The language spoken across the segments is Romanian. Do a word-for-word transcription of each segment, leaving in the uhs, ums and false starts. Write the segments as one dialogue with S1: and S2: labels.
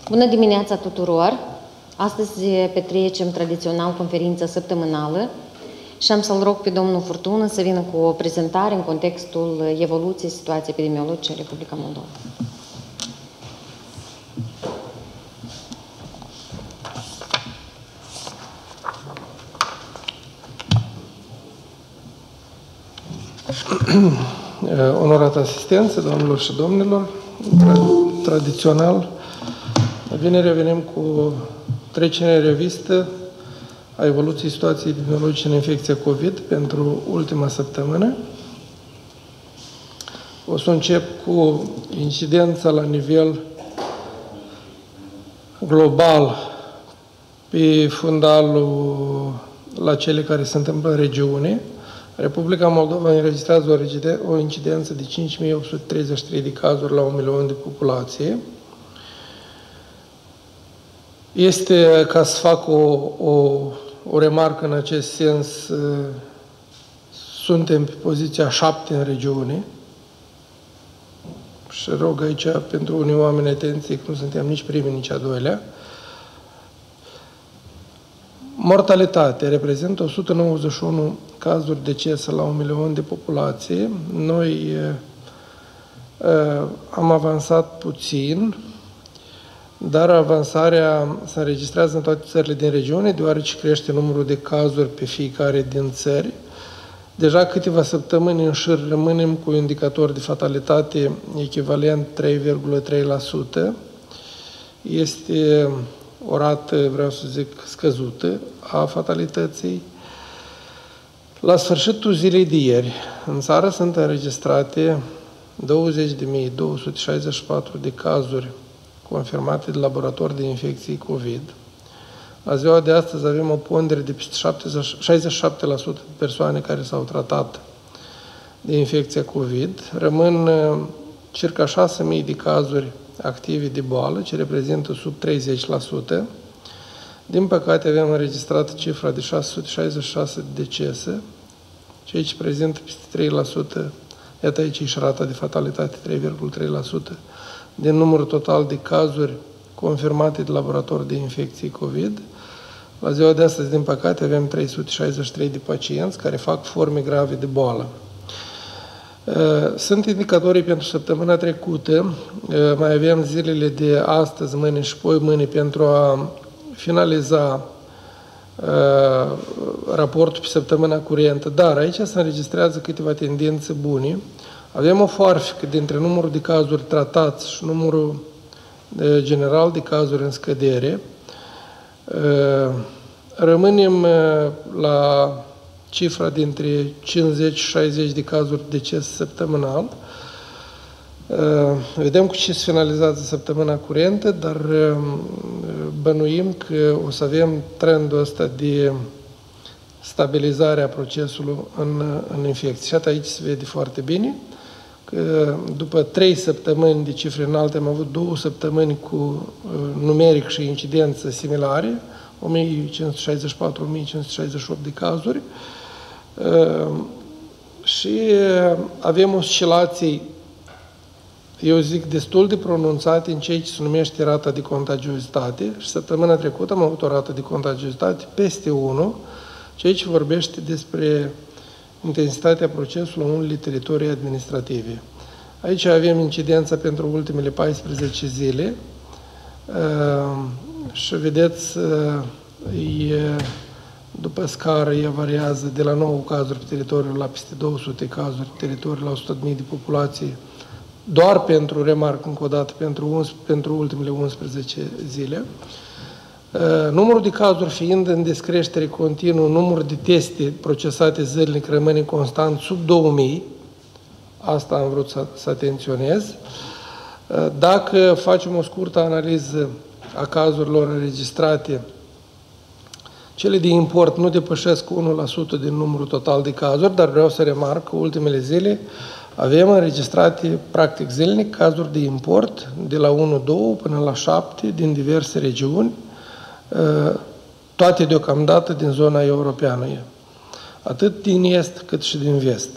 S1: Bună dimineața tuturor! Astăzi petrecem tradițional conferința săptămânală și am să-l rog pe domnul Furtună să vină cu o prezentare în contextul evoluției situației epidemiologice în Republica Moldova.
S2: Onorată asistență, doamnelor și domnilor, tradițional, vineri venim cu trecerea în revistă a evoluției situației epidemiologice în infecția COVID pentru ultima săptămână. O să încep cu incidența la nivel global pe fundalul la cele care se întâmplă în regiune. Republica Moldova înregistrează o incidență de cinci mii opt sute treizeci și trei de cazuri la un milion de populație. Este, ca să fac o, o, o remarcă în acest sens, suntem pe poziția șapte în regiune. Și rog aici pentru unii oameni atenție că nu suntem nici primii, nici a doilea. Mortalitate reprezintă o sută nouăzeci și unu cazuri decese la un milion de populație. Noi uh, am avansat puțin, dar avansarea se înregistrează în toate țările din regiune, deoarece crește numărul de cazuri pe fiecare din țări. Deja câteva săptămâni în șir rămânem cu indicator de fatalitate echivalent trei virgulă trei la sută. Este o rată, vreau să zic, scăzută a fatalității. La sfârșitul zilei de ieri, în țară sunt înregistrate douăzeci de mii două sute șaizeci și patru de cazuri confirmate de laborator de infecții COVID. La ziua de astăzi avem o pondere de peste șaizeci și șapte la sută de persoane care s-au tratat de infecția COVID. Rămân circa șase mii de cazuri active de boală, ce reprezintă sub treizeci la sută. Din păcate, avem înregistrat cifra de șase sute șaizeci și șase de decese, ceea ce prezintă peste trei la sută, iată aici și rata de fatalitate, trei virgulă trei la sută, din numărul total de cazuri confirmate de laborator de infecții COVID. La ziua de astăzi, din păcate, avem trei sute șaizeci și trei de pacienți care fac forme grave de boală. Sunt indicatorii pentru săptămâna trecută, mai avem zilele de astăzi, mâine și poi mâine pentru a finaliza uh, raportul pe săptămâna curentă, dar aici se înregistrează câteva tendințe bune. Avem o foarfecă dintre numărul de cazuri tratați și numărul uh, general de cazuri în scădere. Uh, rămânem uh, la cifra dintre cincizeci și șaizeci de cazuri de deces săptămânal. Vedem cu ce se finalizează săptămâna curentă, dar bănuim că o să avem trendul ăsta de stabilizare a procesului în, în infecție. Și atât aici se vede foarte bine că după trei săptămâni de cifre înalte am avut două săptămâni cu numeric și incidență similare, o mie cinci sute șaizeci și patru - o mie cinci sute șaizeci și opt de cazuri, și avem oscilații, eu zic, destul de pronunțate în ceea ce se numește rata de contagiozitate. Și săptămâna trecută am avut o rată de contagiozitate peste unu, ceea ce vorbește despre intensitatea procesului în unele teritorii administrative. Aici avem incidența pentru ultimele paisprezece zile și vedeți, e, după scară, ea variază de la nouă cazuri pe teritoriul la peste două sute cazuri pe teritoriul la o sută de mii de populație, doar pentru, remarc încă o dată, pentru, pentru ultimele unsprezece zile. Uh, numărul de cazuri fiind în descreștere continuă, numărul de teste procesate zilnic rămâne constant sub două mii, asta am vrut să, să atenționez. Uh, dacă facem o scurtă analiză a cazurilor înregistrate, cele de import nu depășesc unu la sută din numărul total de cazuri, dar vreau să remarc că ultimele zile avem înregistrate, practic zilnic, cazuri de import de la unu doi până la șapte din diverse regiuni, toate deocamdată din zona europeană, atât din est cât și din vest.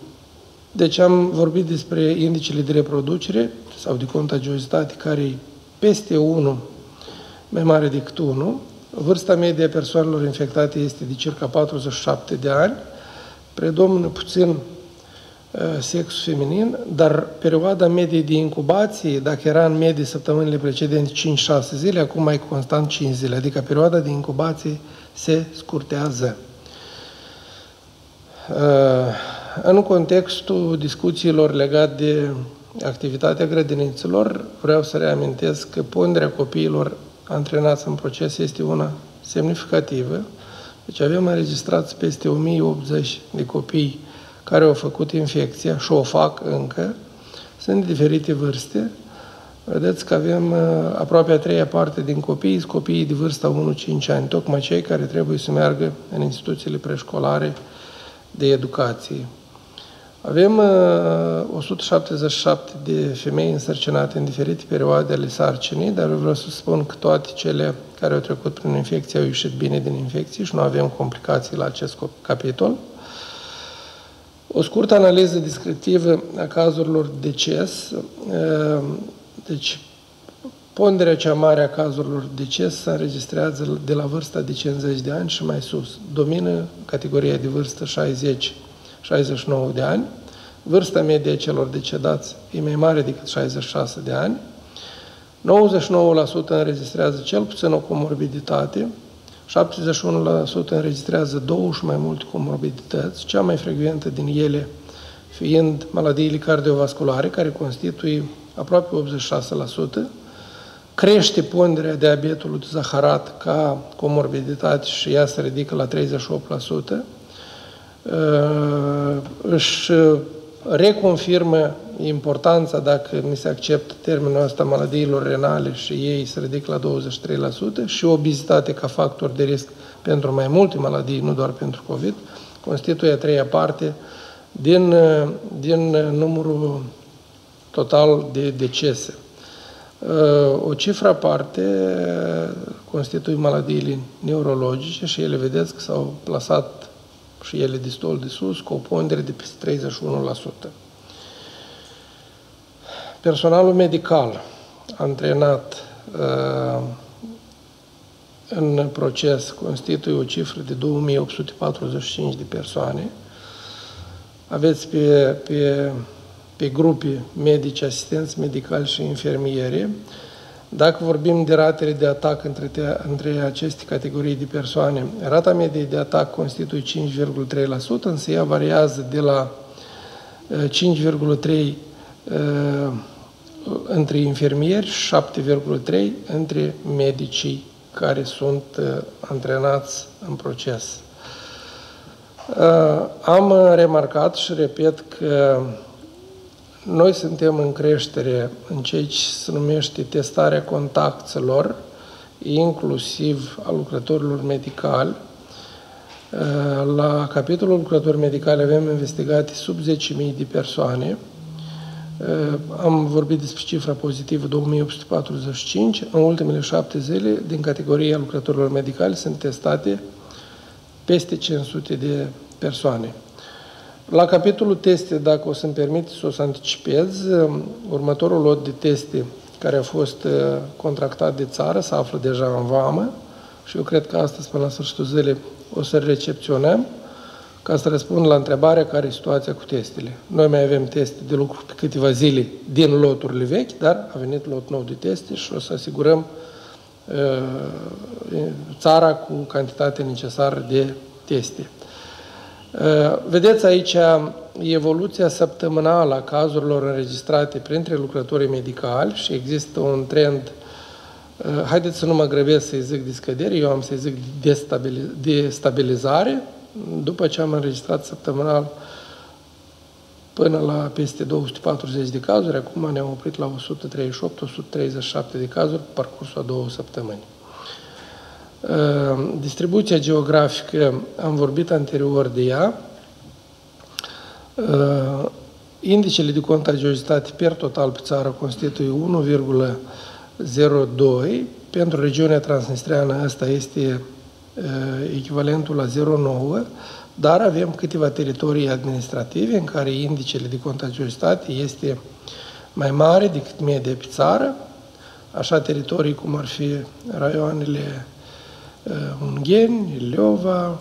S2: Deci am vorbit despre indicele de reproducere sau de contagiozitate care peste unu, mai mare decât unu. Vârsta medie a persoanelor infectate este de circa patruzeci și șapte de ani, predomină puțin sexul feminin, dar perioada medie de incubație, dacă era în medie săptămânile precedente cinci șase zile, acum mai constant cinci zile, adică perioada de incubație se scurtează. În contextul discuțiilor legate de activitatea grădiniților, vreau să reamintesc că ponderea copiilor antrenați în proces este una semnificativă. Deci avem înregistrați peste o mie optzeci de copii care au făcut infecția și o fac încă. Sunt de diferite vârste. Vedeți că avem aproape a treia parte din copii, copiii de vârsta unu cinci ani, tocmai cei care trebuie să meargă în instituțiile preșcolare de educație. Avem o sută șaptezeci și șapte de femei însărcinate în diferite perioade ale sarcinii, dar vreau să spun că toate cele care au trecut prin infecție au ieșit bine din infecție și nu avem complicații la acest capitol. O scurtă analiză descriptivă a cazurilor de deces. Deci, ponderea cea mare a cazurilor de deces se înregistrează de la vârsta de cincizeci de ani și mai sus. Domină categoria de vârstă șaizeci șaizeci și nouă de ani. Vârsta medie a celor decedați e mai mare decât șaizeci și șase de ani. nouăzeci și nouă la sută înregistrează cel puțin o comorbiditate. șaptezeci și unu la sută înregistrează două și mai multe comorbidități, cea mai frecventă din ele fiind maladiile cardiovasculare, care constituie aproape optzeci și șase la sută. Crește ponderea diabetului zaharat ca comorbiditate și ea se ridică la treizeci și opt la sută. Își reconfirmă importanța, dacă mi se acceptă termenul ăsta, maladiilor renale și ei se ridică la douăzeci și trei la sută și obezitate ca factor de risc pentru mai multe maladii, nu doar pentru COVID, constituie a treia parte din, din numărul total de decese. O cifră aparte constituie maladiile neurologice și ele, vedeți că s-au plasat și ele destul de sus, cu o pondere de peste treizeci și unu la sută. Personalul medical antrenat uh, în proces constituie o cifră de două mii opt sute patruzeci și cinci de persoane. Aveți pe, pe, pe grupe medici, asistenți medicali și infermieri. Dacă vorbim de ratele de atac între, te, între aceste categorii de persoane, rata medie de atac constituie cinci virgulă trei la sută, însă ea variază de la cinci virgulă trei la sută uh, între infermieri și șapte virgulă trei la sută între medicii care sunt uh, antrenați în proces. Uh, am remarcat și repet că noi suntem în creștere în ceea ce se numește testarea contactelor, inclusiv a lucrătorilor medicali. La capitolul lucrători medicali avem investigate sub zece mii de persoane. Am vorbit despre cifra pozitivă două mii opt sute patruzeci și cinci. În ultimele șapte zile, din categoria lucrătorilor medicali, sunt testate peste cinci sute de persoane. La capitolul teste, dacă o să-mi permite să o să anticipez, următorul lot de teste care a fost contractat de țară se află deja în vamă și eu cred că astăzi, până la sfârșitul zilei, o să recepționăm ca să răspund la întrebarea care e situația cu testele. Noi mai avem teste de lucru pe câteva zile din loturile vechi, dar a venit lot nou de teste și o să asigurăm uh, țara cu cantitatea necesară de teste. Vedeți aici evoluția săptămânală a cazurilor înregistrate printre lucrătorii medicali și există un trend, haideți să nu mă grăbesc să-i zic de scădere, eu am să-i zic de stabilizare, după ce am înregistrat săptămânal până la peste două sute patruzeci de cazuri, acum ne-am oprit la o sută treizeci și opt - o sută treizeci și șapte de cazuri pe parcursul a două săptămâni. Distribuția geografică, am vorbit anterior de ea. Indicele de contagiozitate per total pe țară constituie unu virgulă zero doi. Pentru regiunea transnistreană ăsta este echivalentul la zero virgulă nouă, dar avem câteva teritorii administrative în care indicele de contagiozitate este mai mare decât media pe țară. așa teritorii cum ar fi raioanele Ungheni, Iliova,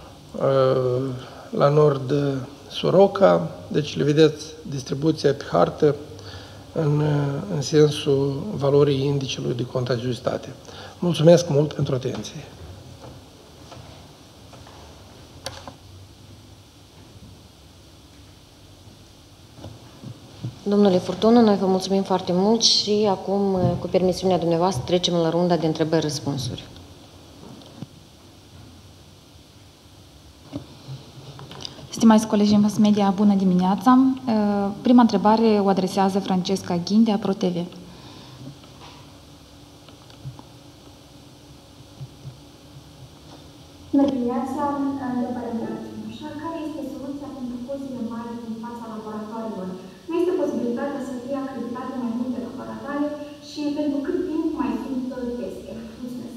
S2: la nord Soroca, deci le vedeți distribuția pe hartă în, în sensul valorii indicului de contagiozitate. Mulțumesc mult pentru atenție!
S1: Domnule Furtună, noi vă mulțumim foarte mult și acum, cu permisiunea dumneavoastră, trecem la runda de întrebări-răspunsuri.
S3: Stimați colegi în mass media, bună dimineața! Prima întrebare o adresează Francesca Ghin de APRO-T V.
S4: Bună dimineața! Întrebarea mea așa, care este soluția pentru cozile mari din fața laboratoarelor? Nu este posibilitatea să fie acreditate mai multe laboratoare și pentru cât timp mai sunt teste? Mulțumesc!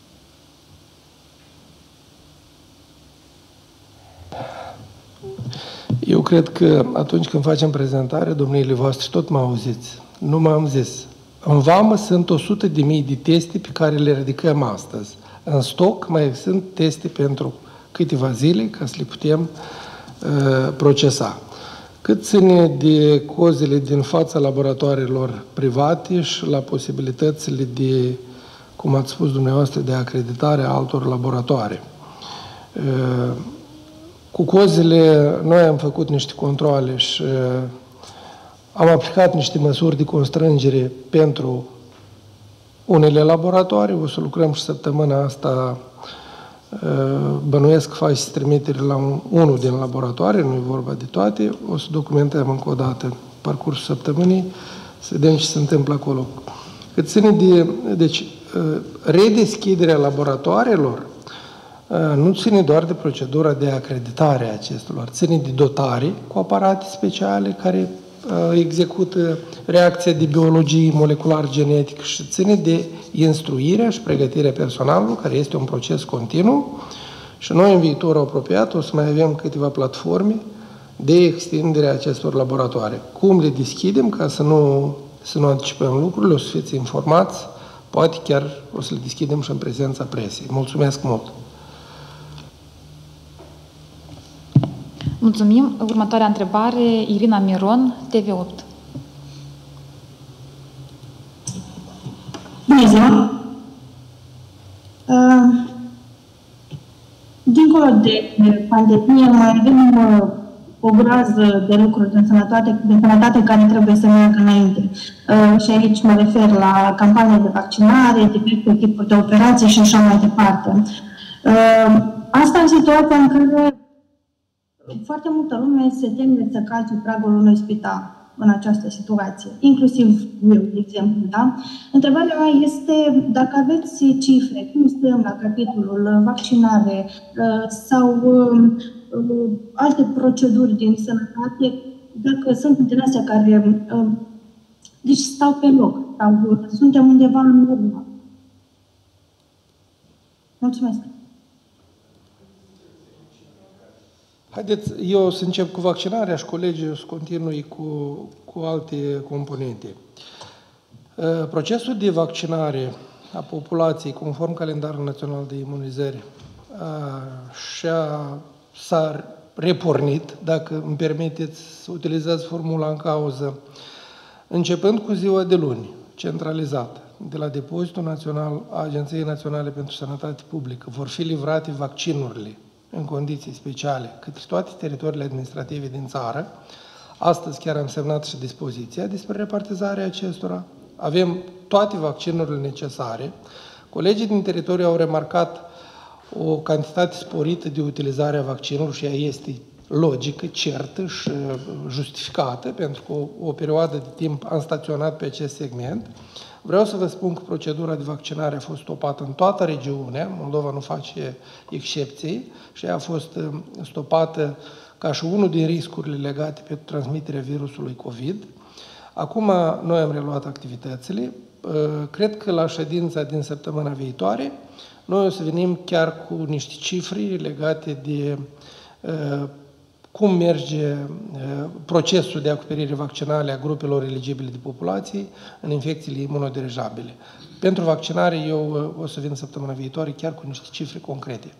S2: Eu cred că atunci când facem prezentare, domniile voastre tot mă auziți. Nu m-am zis. În vamă sunt o sută de mii de teste pe care le ridicăm astăzi. În stoc mai sunt teste pentru câteva zile ca să le putem uh, procesa. Cât ține de cozile din fața laboratoarelor private și la posibilitățile de, cum ați spus dumneavoastră, de acreditare a altor laboratoare. Uh, Cu cozile, noi am făcut niște controale și am aplicat niște măsuri de constrângere pentru unele laboratoare. O să lucrăm și săptămâna asta, bănuiesc că faci trimitere la un, unul din laboratoare, nu e vorba de toate. O să documentăm încă o dată parcursul săptămânii, să vedem ce se întâmplă acolo. Cât ține de, deci, redeschiderea laboratoarelor, nu ține doar de procedura de acreditare a acestor, ține de dotare cu aparate speciale care execută reacția de biologie molecular-genetică și ține de instruirea și pregătirea personalului, care este un proces continuu. Și noi, în viitorul apropiat, o să mai avem câteva platforme de extindere a acestor laboratoare. Cum le deschidem, ca să nu, să nu anticipăm lucrurile, o să fiți informați, poate chiar o să le deschidem și în prezența presei. Mulțumesc mult!
S3: Mulțumim. Următoarea întrebare, Irina Miron, T V opt.
S5: Bună ziua! Uh, dincolo de pandemie, mai avem uh, o groază de lucruri de sănătate, de sănătate care trebuie să meargă înainte. Uh, și aici mă refer la campania de vaccinare, diverse tipuri de operații și așa mai departe. Uh, asta în situația în care foarte multă lume se teme să calce pragul unui spital în această situație, inclusiv eu, de exemplu. Da? Întrebarea mea este dacă aveți cifre, cum stăm la capitolul vaccinare sau alte proceduri din sănătate, dacă sunt din astea care deci stau pe loc sau suntem undeva în urmă. Mulțumesc!
S2: Haideți, eu o să încep cu vaccinarea și colegii o să continui cu, cu alte componente. Procesul de vaccinare a populației, conform calendarul național de imunizări, s-a repornit, dacă îmi permiteți să utilizați formula în cauză, începând cu ziua de luni, centralizat, de la Depozitul Național a Agenției Naționale pentru Sănătate Publică, vor fi livrate vaccinurile în condiții speciale către toate teritoriile administrative din țară. Astăzi chiar am semnat și dispoziția despre repartizarea acestora. Avem toate vaccinurile necesare. Colegii din teritoriu au remarcat o cantitate sporită de utilizare a vaccinului și ea este logică, certă și justificată, pentru că o, o perioadă de timp am staționat pe acest segment. Vreau să vă spun că procedura de vaccinare a fost stopată în toată regiunea, Moldova nu face excepții și ea a fost stopată ca și unul din riscurile legate pe transmiterea virusului COVID. Acum noi am reluat activitățile. Cred că la ședința din săptămâna viitoare noi o să venim chiar cu niște cifre legate de cum merge procesul de acoperire vaccinală a grupelor eligibile de populație în infecțiile imunoderijabile. Pentru vaccinare eu o să vin săptămâna viitoare chiar cu niște cifre concrete.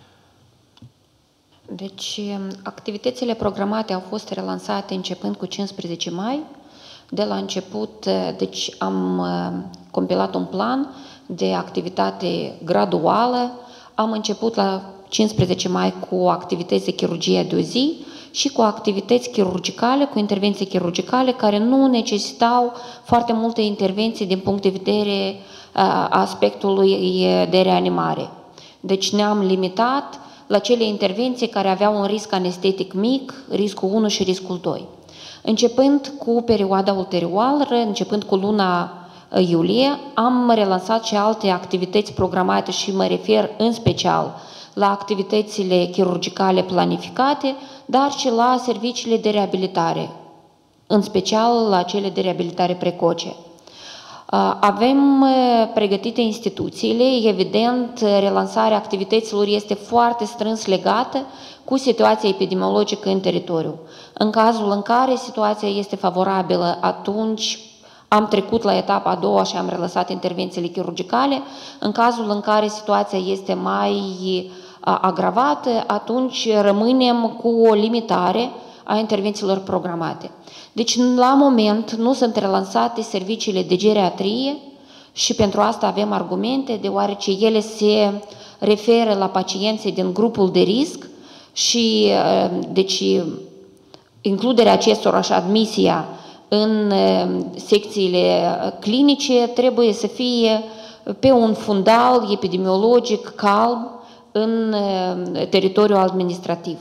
S6: Deci, activitățile programate au fost relansate începând cu cincisprezece mai. De la început, deci am compilat un plan de activitate graduală. Am început la cincisprezece mai cu activități de chirurgie de o zi și cu activități chirurgicale, cu intervenții chirurgicale care nu necesitau foarte multe intervenții din punct de vedere a aspectului de reanimare. Deci ne-am limitat la cele intervenții care aveau un risc anestetic mic, riscul unu și riscul doi. Începând cu perioada ulterioară, începând cu luna iulie, am relansat și alte activități programate și mă refer în special la activitățile chirurgicale planificate, dar și la serviciile de reabilitare, în special la cele de reabilitare precoce. Avem pregătite instituțiile, evident, relansarea activităților este foarte strâns legată cu situația epidemiologică în teritoriu. În cazul în care situația este favorabilă, atunci am trecut la etapa a doua și am relansat intervențiile chirurgicale. În cazul în care situația este mai agravată, atunci rămânem cu o limitare a intervențiilor programate. Deci, la moment, nu sunt relansate serviciile de geriatrie și pentru asta avem argumente, deoarece ele se referă la pacienții din grupul de risc și, deci, includerea acestora și admisia în secțiile clinice trebuie să fie pe un fundal epidemiologic calm în teritoriul administrativ.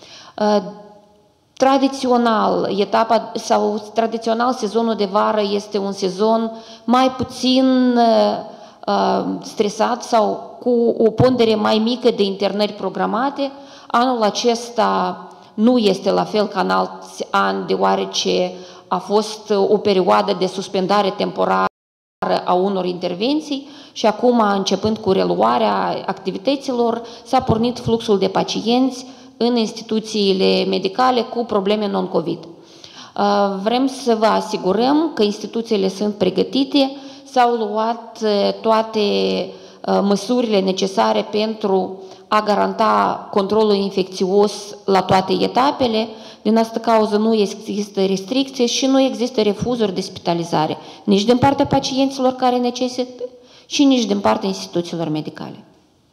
S6: Tradițional, etapa sau tradițional sezonul de vară este un sezon mai puțin uh, stresat sau cu o pondere mai mică de internări programate. Anul acesta nu este la fel ca în alți ani, deoarece a fost o perioadă de suspendare temporară a unor intervenții și acum, începând cu reluarea activităților, s-a pornit fluxul de pacienți în instituțiile medicale cu probleme non-COVID. Vrem să vă asigurăm că instituțiile sunt pregătite, s-au luat toate măsurile necesare pentru a garanta controlul infecțios la toate etapele. Din asta cauză nu există restricții și nu există refuzuri de spitalizare, nici din partea pacienților care necesită și nici din partea instituțiilor medicale.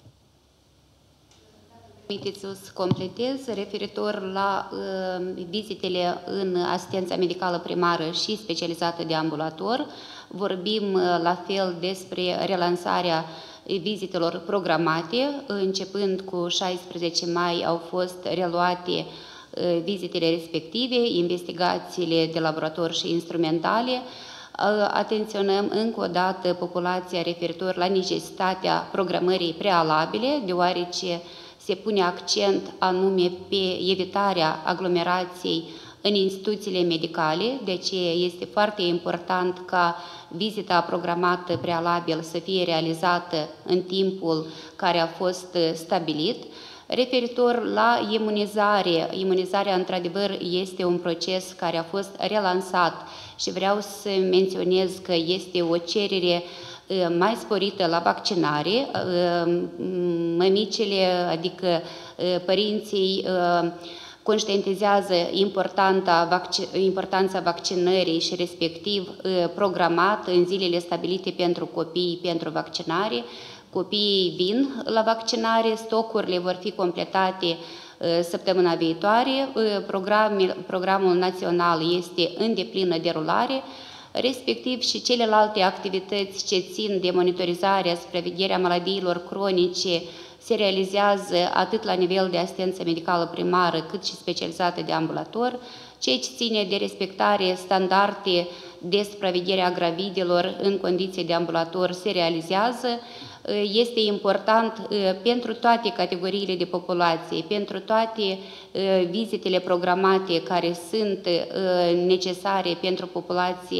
S7: Permiteți să completez referitor la uh, vizitele în asistența medicală primară și specializată de ambulator. Vorbim uh, la fel despre relansarea vizitelor programate. Începând cu șaisprezece mai au fost reluate uh, vizitele respective, investigațiile de laborator și instrumentale. Uh, atenționăm încă o dată populația referitor la necesitatea programării prealabile, deoarece se pune accent anume pe evitarea aglomerației în instituțiile medicale, de aceea este foarte important ca vizita programată prealabil să fie realizată în timpul care a fost stabilit. Referitor la imunizare, imunizarea într-adevăr este un proces care a fost relansat și vreau să menționez că este o cerere mai sporită la vaccinare. Mămicile, adică părinții, conștientizează importanța vaccinării și respectiv programat în zilele stabilite pentru copii pentru vaccinare. Copiii vin la vaccinare, stocurile vor fi completate săptămâna viitoare, programul, programul național este în deplină derulare, respectiv și celelalte activități ce țin de monitorizarea, supravegherea maladiilor cronice se realizează atât la nivel de asistență medicală primară cât și specializată de ambulator, ceea ce ține de respectare standarde de supraveghere a gravidelor în condiții de ambulator se realizează. Este important pentru toate categoriile de populație, pentru toate vizitele programate care sunt necesare pentru populație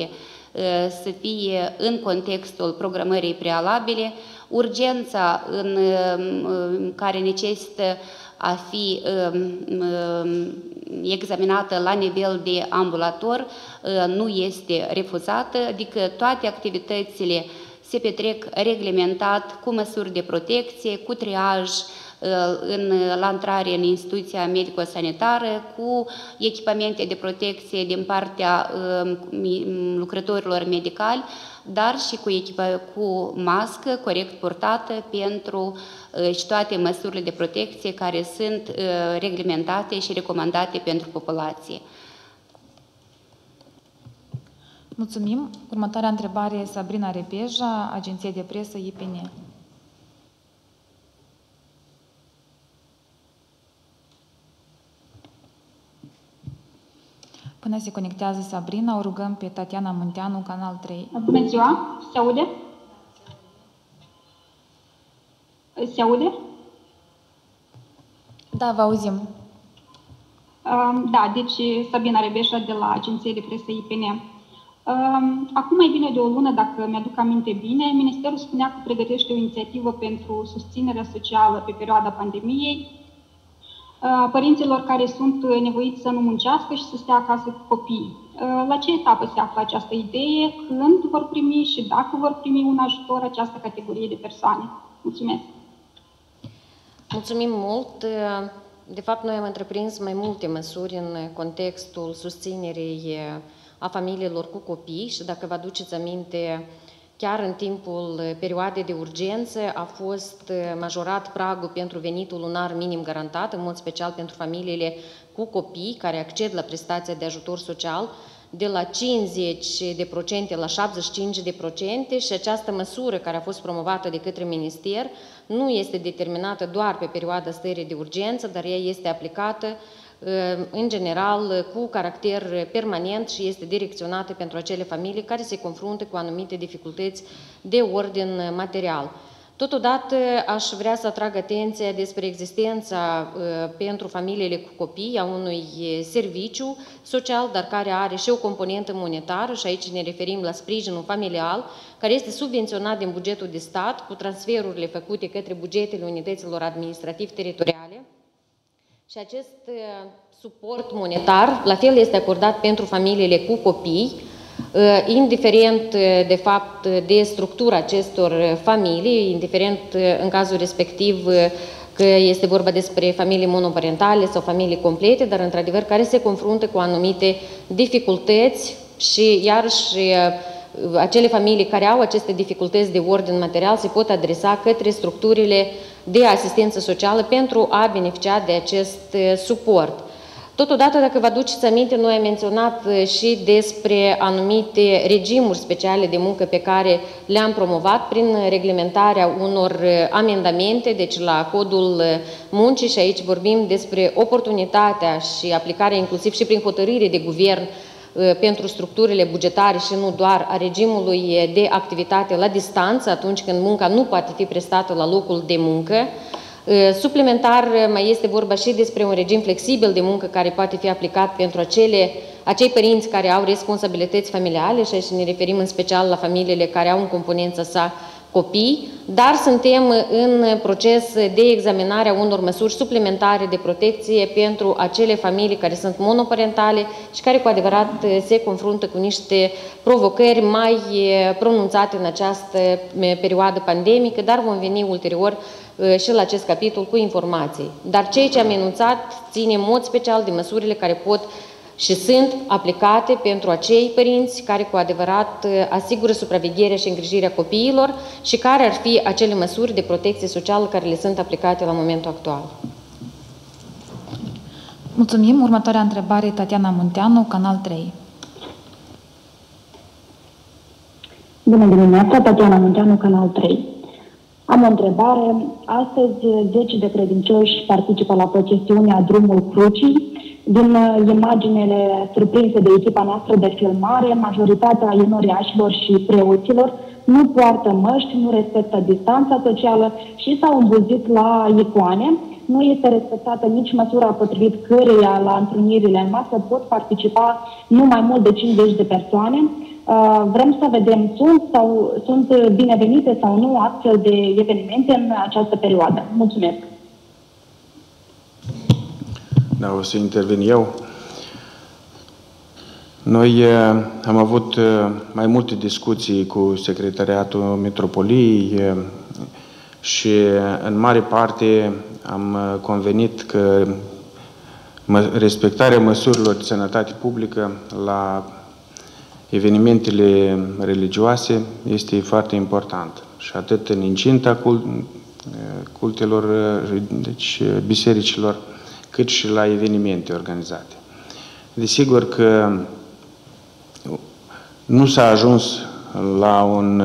S7: să fie în contextul programării prealabile, urgența în care necesită a fi examinată la nivel de ambulator nu este refuzată, adică toate activitățile se petrec reglementat cu măsuri de protecție, cu triaj în, la intrare în instituția medico-sanitară, cu echipamente de protecție din partea lucrătorilor medicali, dar și cu, echipă, cu mască corect purtată pentru și toate măsurile de protecție care sunt reglementate și recomandate pentru populație.
S3: Mulțumim. Următoarea întrebare, Sabrina Repeja, Agenție de Presă I P N. Până se conectează Sabrina, o rugăm pe Tatiana Munteanu, Canal trei.
S8: Bună ziua! Se aude? Se aude?
S3: Da, vă auzim.
S8: Da, deci Sabina Rebeșa de la Agenție de Presă I P N. Acum mai bine de o lună, dacă mi-aduc aminte bine, Ministerul spunea că pregătește o inițiativă pentru susținerea socială pe perioada pandemiei părinților care sunt nevoiți să nu muncească și să stea acasă cu copii. La ce etapă se află această idee? Când vor primi și dacă vor primi un ajutor această categorie de persoane? Mulțumesc!
S1: Mulțumim mult! De fapt, noi am întreprins mai multe măsuri în contextul susținerii a familiilor cu copii și dacă vă aduceți aminte, chiar în timpul perioadei de urgență a fost majorat pragul pentru venitul lunar minim garantat, în mod special pentru familiile cu copii care acced la prestația de ajutor social, de la cincizeci de procente la șaptezeci și cinci de procente și această măsură care a fost promovată de către Minister nu este determinată doar pe perioada stării de urgență, dar ea este aplicată în general cu caracter permanent și este direcționată pentru acele familii care se confruntă cu anumite dificultăți de ordin material. Totodată aș vrea să atrag atenția despre existența pentru familiile cu copii a unui serviciu social, dar care are și o componentă monetară și aici ne referim la sprijinul familial, care este subvenționat din bugetul de stat cu transferurile făcute către bugetele unităților administrativ-teritoriale. Și acest suport monetar, la fel, este acordat pentru familiile cu copii, indiferent de fapt de structura acestor familii, indiferent în cazul respectiv că este vorba despre familii monoparentale sau familii complete, dar într-adevăr care se confruntă cu anumite dificultăți și iarăși acele familii care au aceste dificultăți de ordin material se pot adresa către structurile de asistență socială pentru a beneficia de acest suport. Totodată, dacă vă aduceți aminte, noi am menționat și despre anumite regimuri speciale de muncă pe care le-am promovat prin reglementarea unor amendamente, deci la Codul Muncii și aici vorbim despre oportunitatea și aplicarea inclusiv și prin hotărâre de guvern pentru structurile bugetare și nu doar a regimului de activitate la distanță atunci când munca nu poate fi prestată la locul de muncă. Suplimentar mai este vorba și despre un regim flexibil de muncă care poate fi aplicat pentru acele, acei părinți care au responsabilități familiale și aici ne referim în special la familiile care au în componența sa copii, dar suntem în proces de examinare a unor măsuri suplimentare de protecție pentru acele familii care sunt monoparentale și care cu adevărat se confruntă cu niște provocări mai pronunțate în această perioadă pandemică, dar vom veni ulterior și la acest capitol cu informații. Dar ceea ce am enunțat ține în mod special de măsurile care pot și sunt aplicate pentru acei părinți care cu adevărat asigură supravegherea și îngrijirea copiilor și care ar fi acele măsuri de protecție socială care le sunt aplicate la momentul actual.
S3: Mulțumim. Următoarea întrebare, Tatiana Munteanu, Canal trei.
S9: Bună dimineața, Tatiana Munteanu, Canal trei. Am o întrebare. Astăzi, zeci de credincioși participă la procesiunea Drumul Crucii. Din imaginele surprinse de echipa noastră de filmare, majoritatea enoriașilor și preoților nu poartă măști, nu respectă distanța socială și s-au îmbuzit la icoane. Nu este respectată nici măsura potrivit căreia la întrunirile în masă pot participa nu mai mult de cincizeci de persoane. Vrem să vedem, sunt sau sunt binevenite sau nu astfel de evenimente în această perioadă. Mulțumesc!
S10: Da, o să intervin eu. Noi am avut mai multe discuții cu Secretariatul Metropoliei și în mare parte am convenit că respectarea măsurilor de sănătate publică la evenimentele religioase este foarte important. Și atât în incinta cultelor, deci bisericilor, cât și la evenimente organizate. Desigur că nu s-a ajuns la un,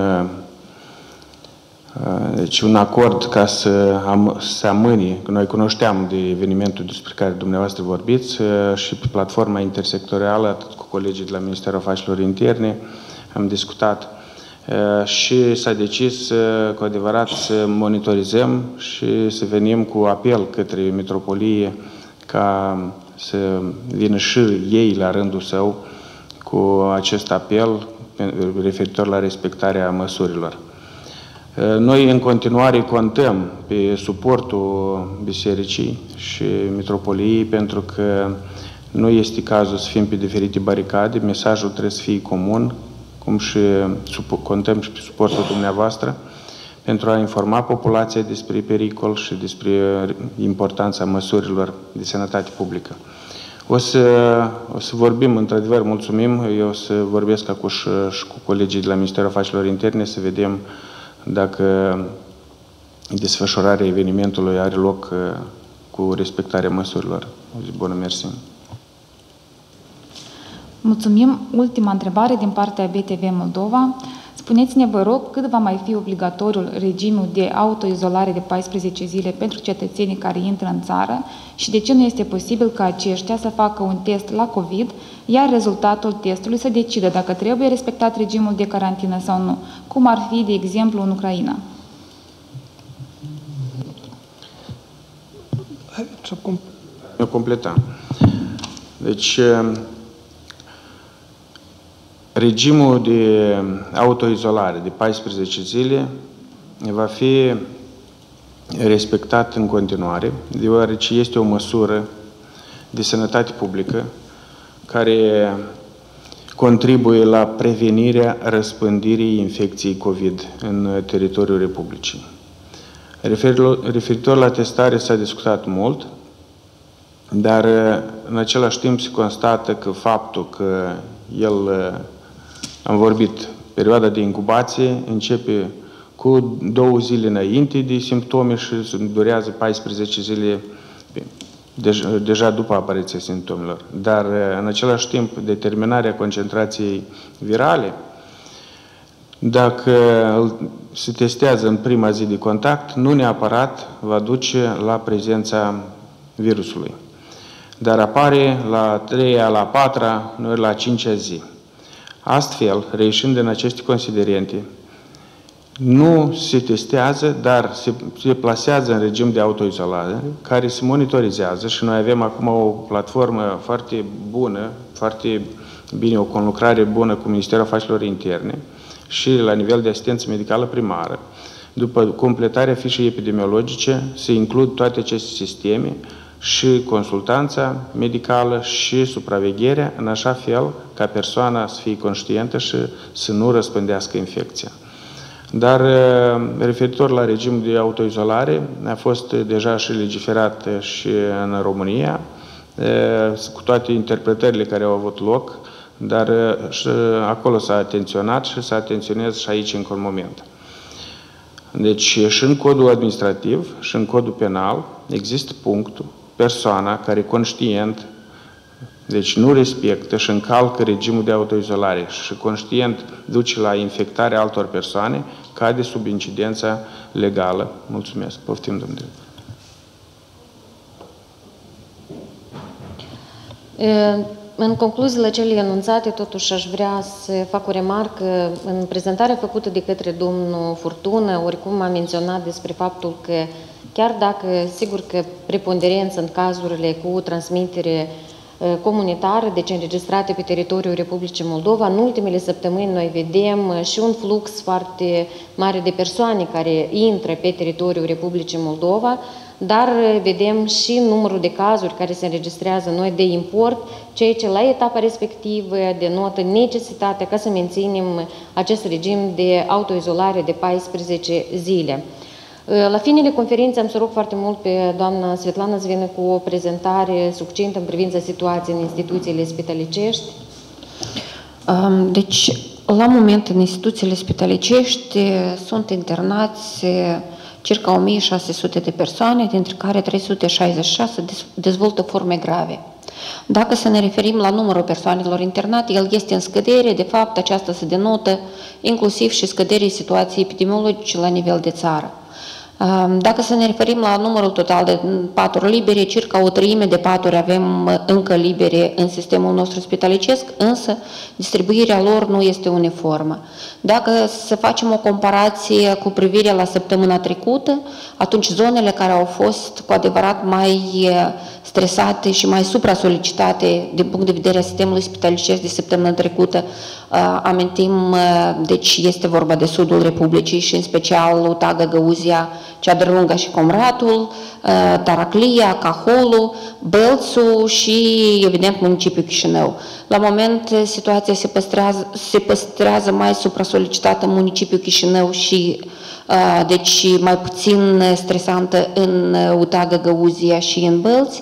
S10: deci un acord ca să se amâne. Noi cunoșteam de evenimentul despre care dumneavoastră vorbiți și pe platforma intersectorială, atât cu colegii de la Ministerul Afacerilor Interne, am discutat și s-a decis cu adevărat să monitorizăm și să venim cu apel către metropolie ca să vină și ei la rândul său cu acest apel referitor la respectarea măsurilor. Noi în continuare contăm pe suportul bisericii și metropoliei pentru că nu este cazul să fim pe diferite baricade, mesajul trebuie să fie comun, cum și contăm și pe suportul dumneavoastră pentru a informa populația despre pericol și despre importanța măsurilor de sănătate publică. O să, o să vorbim, într-adevăr, mulțumim, eu o să vorbesc acum și, și cu colegii de la Ministerul Afacerilor Interne să vedem dacă desfășurarea evenimentului are loc cu respectarea măsurilor. O zi bună, mersi.
S3: Mulțumim. Ultima întrebare din partea B T V Moldova. Spuneți-ne, vă rog, cât va mai fi obligatoriul regimul de autoizolare de paisprezece zile pentru cetățenii care intră în țară și de ce nu este posibil ca aceștia să facă un test la COVID, iar rezultatul testului să decidă dacă trebuie respectat regimul de carantină sau nu, cum ar fi, de exemplu, în Ucraina?
S10: Eu completam. Deci, regimul de autoizolare de paisprezece zile va fi respectat în continuare, deoarece este o măsură de sănătate publică care contribuie la prevenirea răspândirii infecției COVID în teritoriul Republicii. Referitor la testare s-a discutat mult, dar în același timp se constată că faptul că el, am vorbit, perioada de incubație începe cu două zile înainte de simptome și durează paisprezece zile deja, deja după apariția simptomelor. Dar în același timp determinarea concentrației virale, dacă se testează în prima zi de contact, nu neapărat va duce la prezența virusului. Dar apare la a treia, la a patra, noi la a cincea zi. Astfel, reieșind din aceste considerente, nu se testează, dar se, se plasează în regim de autoizolare, care se monitorizează și noi avem acum o platformă foarte bună, foarte bine, o conlucrare bună cu Ministerul Afacerilor Interne și la nivel de asistență medicală primară. După completarea fișei epidemiologice, se includ toate aceste sisteme și consultanța medicală și supravegherea, în așa fel ca persoana să fie conștientă și să nu răspândească infecția. Dar referitor la regimul de autoizolare, a fost deja și legiferat și în România, cu toate interpretările care au avut loc, dar și acolo s-a atenționat și s-a atenționat și aici încă un moment. Deci și în codul administrativ și în codul penal există punctul persoana care conștient, deci nu respectă și încalcă regimul de autoizolare și conștient duce la infectarea altor persoane, cade sub incidența legală. Mulțumesc. Poftim, domnule.
S1: În concluziile cele anunțate, totuși aș vrea să fac o remarcă. În prezentarea făcută de către domnul Furtună, oricum a menționat despre faptul că chiar dacă, sigur că preponderență în cazurile cu transmitere comunitară, deci înregistrate pe teritoriul Republicii Moldova. În ultimele săptămâni noi vedem și un flux foarte mare de persoane care intră pe teritoriul Republicii Moldova, dar vedem și numărul de cazuri care se înregistrează noi de import, ceea ce la etapa respectivă denotă necesitatea ca să menținem acest regim de autoizolare de paisprezece zile. La finele conferinței am să rog foarte mult pe doamna Svetlana să vină cu o prezentare succintă în privința situației în instituțiile spitalicești.
S6: Deci, la moment, în instituțiile spitalicești sunt internați circa o mie șase sute de persoane, dintre care trei sute șaizeci și șase dezvoltă forme grave. Dacă să ne referim la numărul persoanelor internate, el este în scădere, de fapt aceasta se denotă inclusiv și scăderii situației epidemiologice la nivel de țară. Dacă să ne referim la numărul total de paturi libere, circa o treime de paturi avem încă libere în sistemul nostru spitalicesc, însă distribuirea lor nu este uniformă. Dacă să facem o comparație cu privire la săptămâna trecută, atunci zonele care au fost cu adevărat mai stresate și mai supra-solicitate din punct de vedere a sistemului spitalicesc de săptămâna trecută, amintim, deci este vorba de sudul Republicii și în special Lutaga, Găuzia, Ceadărlunga și Comratul, Taraclia, Caholul, Bălțul și, evident, municipiul Chișinău. La moment, situația se păstrează, se păstrează mai supra-solicitată în municipiul Chișinău și, deci, mai puțin stresantă în Lutaga, Găuzia și în Bălți.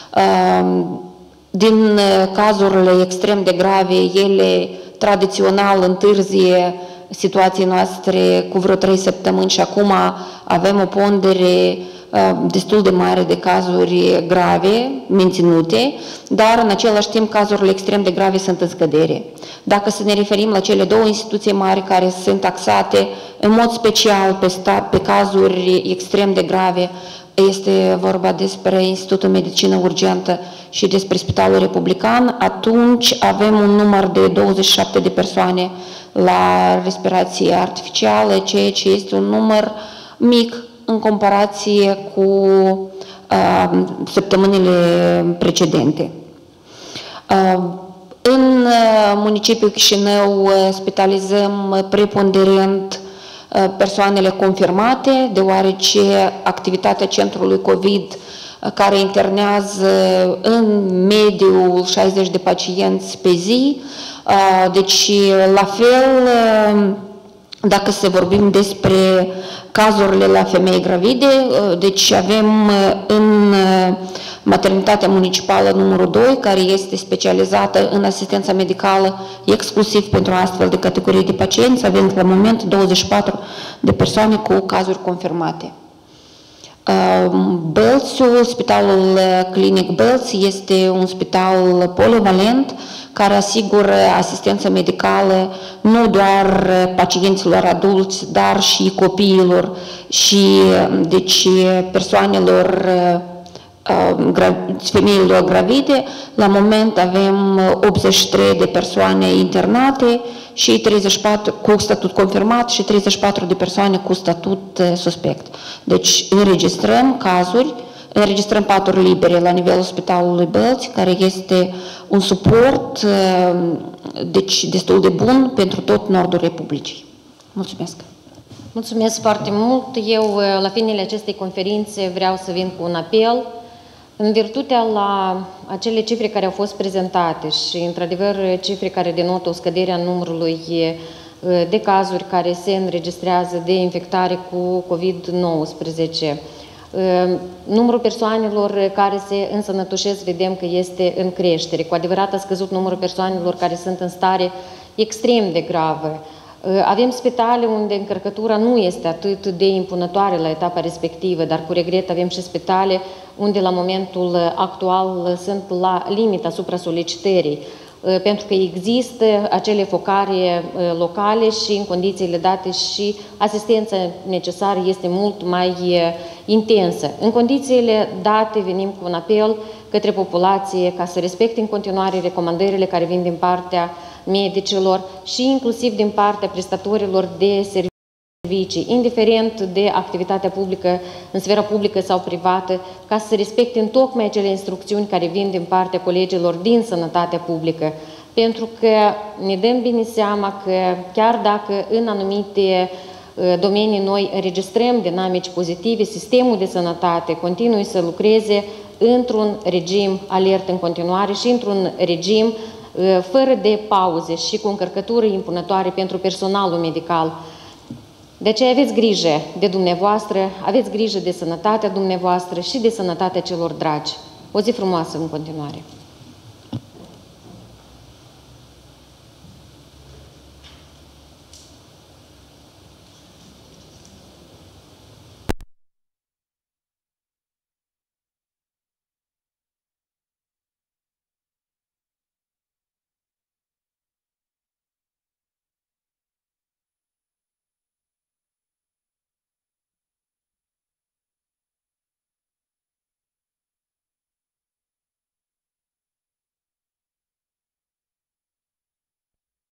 S6: Din cazurile extrem de grave, ele tradițional întârzie situației noastre cu vreo trei săptămâni și acum avem o pondere destul de mare de cazuri grave menținute, dar în același timp cazurile extrem de grave sunt în scădere. Dacă să ne referim la cele două instituții mari care sunt taxate în mod special pe, sta, pe cazuri extrem de grave, este vorba despre Institutul Medicină Urgentă și despre Spitalul Republican, atunci avem un număr de douăzeci și șapte de persoane la respirație artificială, ceea ce este un număr mic în comparație cu uh, săptămânile precedente. Uh, în municipiul Chișinău spitalizăm preponderent persoanele confirmate, deoarece activitatea centrului COVID care internează în mediul șaizeci de pacienți pe zi, deci la fel, dacă să vorbim despre cazurile la femei gravide, deci avem în maternitatea municipală numărul doi, care este specializată în asistența medicală exclusiv pentru astfel de categorii de pacienți, avem la moment douăzeci și patru de persoane cu cazuri confirmate. Bălțiul, Spitalul Clinic Bălți, este un spital polivalent care asigură asistență medicală nu doar pacienților adulți, dar și copiilor și deci persoanelor, femeilor gravide. La moment avem optzeci și trei de persoane internate și treizeci și patru cu statut confirmat și treizeci și patru de persoane cu statut suspect. Deci înregistrăm cazuri, înregistrăm paturi libere la nivelul Spitalului Bălți, care este un suport deci destul de bun pentru tot nordul Republicii. Mulțumesc!
S1: Mulțumesc foarte mult! Eu, la finele acestei conferințe, vreau să vin cu un apel. În virtutea la acele cifre care au fost prezentate și, într-adevăr, cifre care denotă o scădere a numărului de cazuri care se înregistrează de infectare cu COVID nouăsprezece, numărul persoanelor care se însănătoșesc vedem că este în creștere. Cu adevărat a scăzut numărul persoanelor care sunt în stare extrem de gravă. Avem spitale unde încărcătura nu este atât de impunătoare la etapa respectivă, dar cu regret avem și spitale unde la momentul actual sunt la limita supra-solicitării, pentru că există acele focare locale și în condițiile date și asistența necesară este mult mai intensă. În condițiile date venim cu un apel către populație ca să respecte în continuare recomandările care vin din partea medicilor și inclusiv din partea prestatorilor de servicii, indiferent de activitatea publică, în sfera publică sau privată, ca să respecte întocmai acele instrucțiuni care vin din partea colegilor din sănătatea publică. Pentru că ne dăm bine seama că chiar dacă în anumite domenii noi înregistrăm dinamici pozitive, sistemul de sănătate continuă să lucreze într-un regim alert în continuare și într-un regim fără de pauze și cu încărcătură impunătoare pentru personalul medical. De aceea aveți grijă de dumneavoastră, aveți grijă de sănătatea dumneavoastră și de sănătatea celor dragi. O zi frumoasă în continuare!